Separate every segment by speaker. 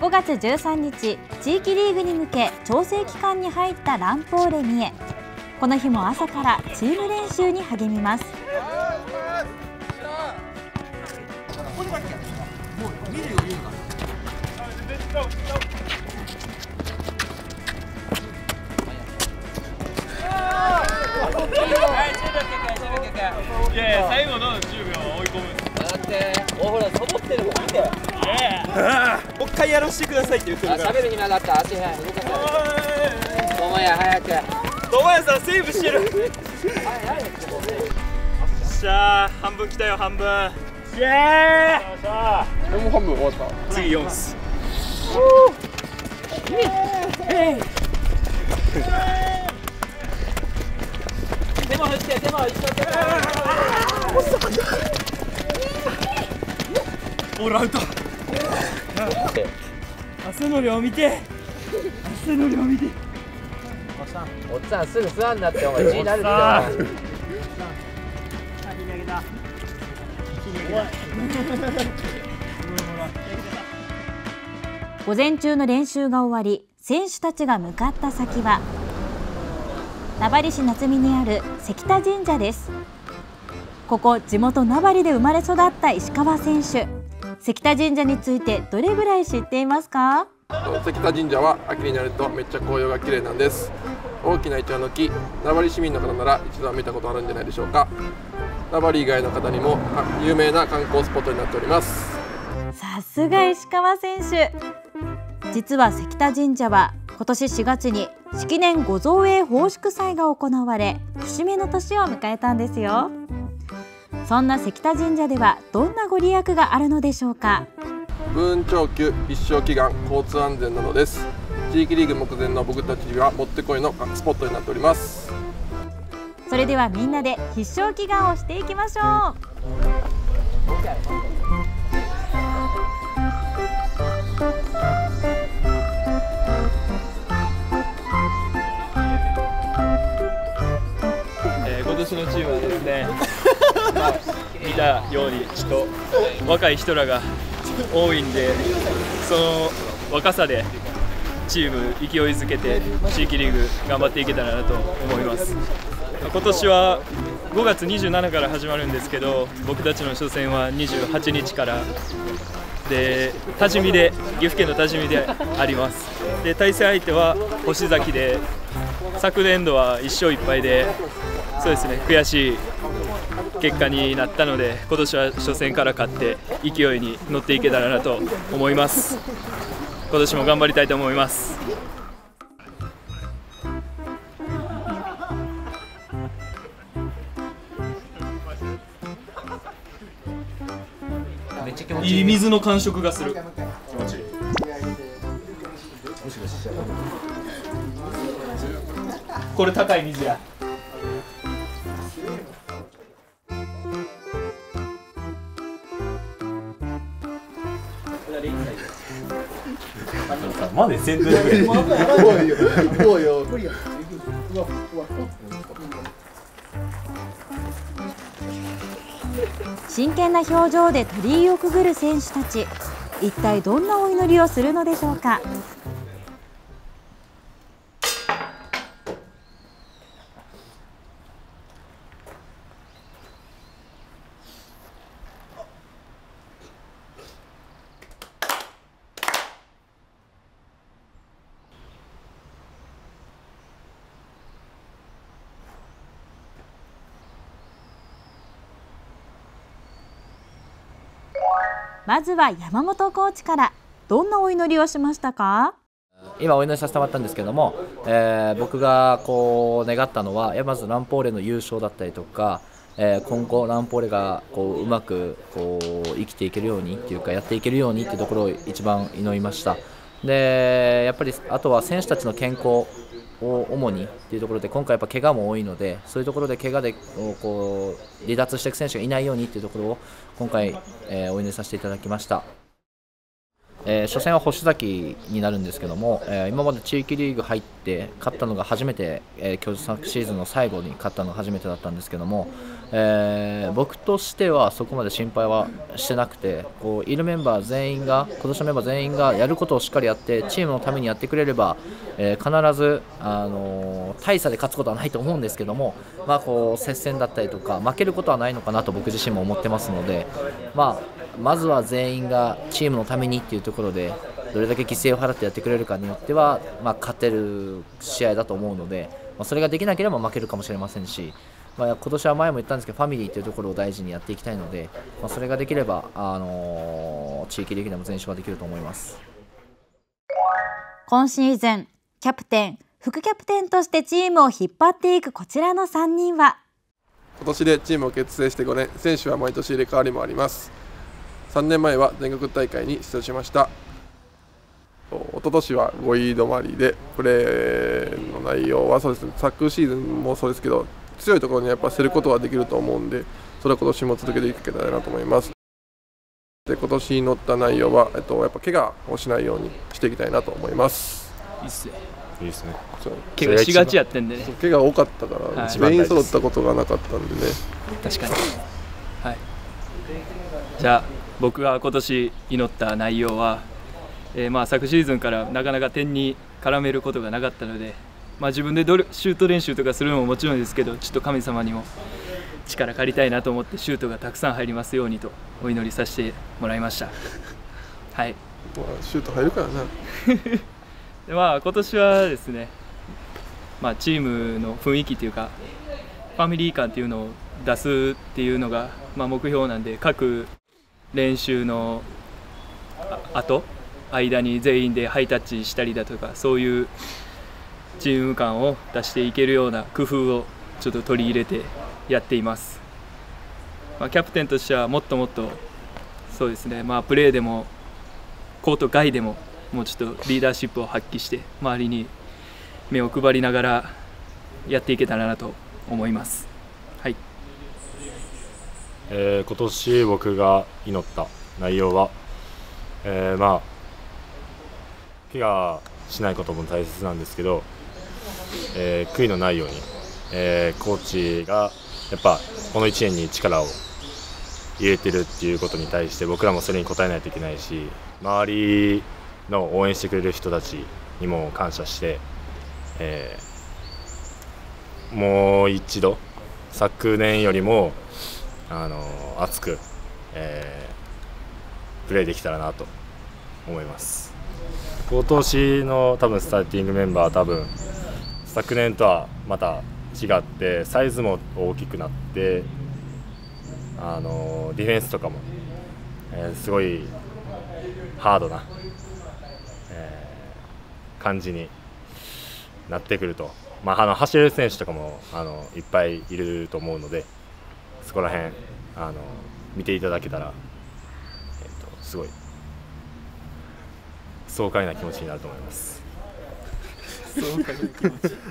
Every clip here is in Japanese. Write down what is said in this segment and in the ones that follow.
Speaker 1: 5月13日、地域リーグに向け調整期間に入ったランポーレ三重。この日も朝からチーム練習に励みます。
Speaker 2: いやいや、最後の10秒追い込む。
Speaker 3: だってほらサボってるの見て。
Speaker 2: もう一回やらせてくださいって言ってるから。
Speaker 3: 喋る暇があったら足早く動かせ。ともや早く。
Speaker 2: ともやさんセーブしてる。よっしゃー、半分来たよ、半分。イエーイ。
Speaker 4: もう半分終わった。
Speaker 2: 次4っす。
Speaker 3: 手も振って手も一緒手も。
Speaker 2: ボールアウト。汗の量見て。汗の量見て。
Speaker 3: おっさんすぐ座んなってお前血になるって。
Speaker 1: 午前中の練習が終わり、選手たちが向かった先は名張市夏見にある関田神社です。ここ地元名張で生まれ育った石川選手、関田神社についてどれぐらい知っていますか？
Speaker 4: 関田神社は秋になるとめっちゃ紅葉が綺麗なんです。大きなイチョウの木、名張市民の方なら一度は見たことあるんじゃないでしょうか。名張以外の方にも有名な観光スポットになっております。
Speaker 1: さすが石川選手。実は関田神社は今年4月に式年御造営奉祝祭が行われ、節目の年を迎えたんですよ。そんな関田神社ではどんなご利益があるのでしょうか？
Speaker 4: 武運長久、必勝祈願、交通安全などです。地域リーグ目前の僕たちにはもってこいのスポットになっております。
Speaker 1: それではみんなで必勝祈願をしていきましょう。
Speaker 2: 今年のチームはですね、見たようにちょっと若い人らが多いんで、その若さでチーム勢いづけて地域リーグ頑張っていけたらなと思います。今年は5月27から始まるんですけど、僕たちの初戦は28日からで、多治見で、岐阜県の多治見であります。で、対戦相手は星崎で、昨年度は1勝1敗で、そうですね、悔しい結果になったので、今年は初戦から勝って勢いに乗っていけたらなと思います。今年も頑張りたいと思います。いい水の感触がする。気持ちいい。これ高い水や。まで先頭で。
Speaker 1: 真剣な表情で鳥居をくぐる選手たち、一体どんなお祈りをするのでしょうか。まずは山本コーチから、どんなお祈りをしましたか？
Speaker 3: 今お祈りさせてもらったんですけども、僕がこう願ったのは、まずランポーレの優勝だったりとか、今後ランポーレがこううまくこう生きていけるようにっていうか、やっていけるようにっていうところを一番祈りました。でやっぱりあとは選手たちの健康を主にっていうところで、今回やっぱ怪我も多いので、そういうところで怪我でこう離脱していく選手がいないようにっていうところを今回、お祈りさせていただきました。 初戦は星崎になるんですけども、今まで地域リーグ入って勝ったのが初めて、昨シーズンの最後に勝ったのが初めてだったんですけども、僕としてはそこまで心配はしてなくて、いるメンバー全員が、今年のメンバー全員がやることをしっかりやってチームのためにやってくれれば、必ず、大差で勝つことはないと思うんですけども、接戦だったりとか負けることはないのかなと僕自身も思ってますので、まずは全員がチームのためにというところでどれだけ犠牲を払ってやってくれるかによっては、勝てる試合だと思うので、それができなければ負けるかもしれませんし、今年は前も言ったんですけどファミリーというところを大事にやっていきたいので、それができれば、地域リーグでも全勝ができると思います。
Speaker 1: 今シーズンキャプテン副キャプテンとしてチームを引っ張っていくこちらの3人は、
Speaker 4: 今年でチームを結成して5年、選手は毎年入れ替わりもあります。3年前は全国大会に出場しました。一昨年は5位止まりで、プレーの内容はそうですね、昨シーズンもそうですけど、強いところにやっぱ捨てることはできると思うんで、それは今年も続けていけたらなと思います。で、今年に乗った内容は、やっぱ怪我をしないようにしていきたいなと思います。
Speaker 2: いいっすね。
Speaker 5: いいですね。
Speaker 2: 怪我しがちやってんでね。
Speaker 4: 怪我多かったから、全員揃ったことがなかったんでね。
Speaker 2: 確かに。はい。じゃあ僕が今年祈った内容は、昨シーズンからなかなか点に絡めることがなかったので、自分でシュート練習とかするのももちろんですけど、ちょっと神様にも力借りたいなと思ってシュートがたくさん入りますようにとお祈りさせてもらいました。はい。
Speaker 4: シュート入るからな。
Speaker 2: で今年はですね、チームの雰囲気というかファミリー感というのを出すっていうのが、目標なんで、各練習の間に全員でハイタッチしたりだとか、そういうチーム感を出していけるような工夫をちょっと取り入れてやっています。キャプテンとしてはもっともっとそうですね、プレーでもコート外でももうちょっとリーダーシップを発揮して周りに目を配りながらやっていけたらなと思います。はい。
Speaker 5: 今年僕が祈った内容は、怪我しないことも大切なんですけど、悔いのないように、コーチがやっぱこの1年に力を入れてるっていうことに対して僕らもそれに応えないといけないし、周りの応援してくれる人たちにも感謝して、もう一度昨年よりも熱く、プレーできたらなと思います。今年の多分スターティングメンバー多分昨年とはまた違ってサイズも大きくなって、ディフェンスとかも、すごいハードな、感じになってくると、走れる選手とかもいっぱいいると思うので、そこら辺見ていただけたら、すごい爽快な気持ちになると思います。
Speaker 2: 爽快な気持ち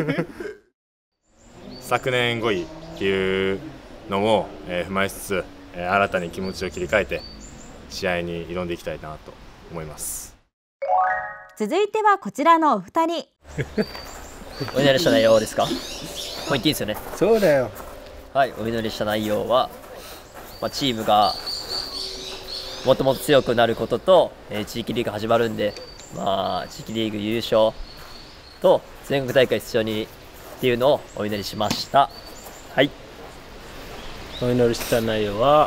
Speaker 5: 昨年5位っていうのも、踏まえつつ、新たに気持ちを切り替えて試合に挑んでいきたいなと思います。
Speaker 1: 続いてはこちらのお二人。
Speaker 6: お祈りした内容ですか？もう言っていいですよね。
Speaker 7: そうだよ。
Speaker 6: はい、お祈りした内容は、チームがもっともっと強くなることと、地域リーグ始まるんで、地域リーグ優勝と全国大会出場にっていうのをお祈りしました。はい。
Speaker 7: お祈りした内容は、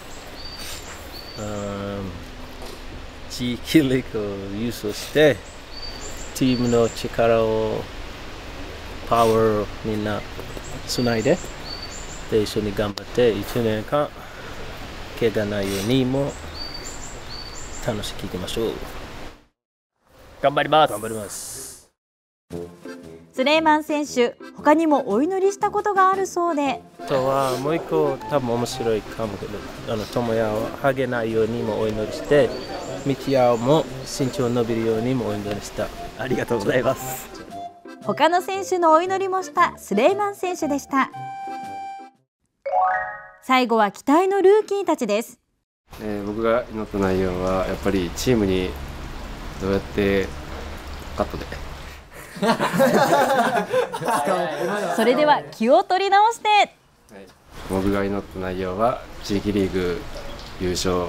Speaker 7: 地域リーグを優勝してチームの力をパワーをみんなつないで、一緒に頑張って1年間怪我ないようにも楽しくいきましょう。
Speaker 6: 頑張ります。
Speaker 7: 頑張ります。
Speaker 1: スレイマン選手、他にもお祈りしたことがあるそうで、
Speaker 7: あとはもう一個多分面白いかもけど、友也を励ないようにもお祈りして、道也も身長伸びるようにもお祈りした。
Speaker 6: ありがとうございます。
Speaker 1: 他の選手のお祈りもしたスレイマン選手でした。最後は期待のルーキーたちです。
Speaker 8: 僕が祈った内容はやっぱりチームにどうやってカットで
Speaker 1: それでは気を取り直して、
Speaker 8: 僕が祈った内容は地域リーグ優勝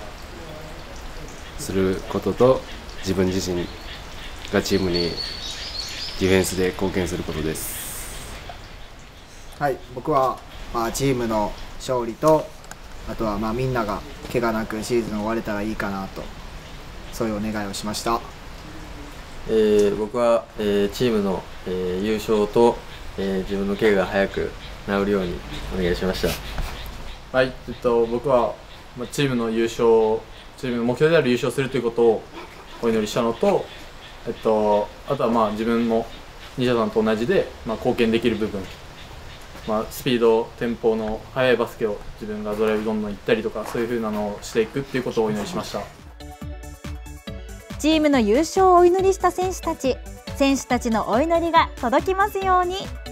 Speaker 8: することと自分自身がチームにディフェンスで貢献することです。
Speaker 9: はい、僕は、チームの勝利とあとはみんなが怪我なくシーズン終われたらいいかなと、そういうお願いをしました。
Speaker 10: 僕は、チームの、優勝と、自分の怪我が早く治るようにお願いしました。
Speaker 11: はい、僕はチームの優勝、チームの目標である優勝するということをお祈りしたのと、あとは自分も西田さんと同じで、貢献できる部分、スピード、テンポの速いバスケを自分がドライブどんどん行ったりとか、そういう風なのをしていくっていうことをお祈りしました。
Speaker 1: チームの優勝をお祈りした選手たちのお祈りが届きますように。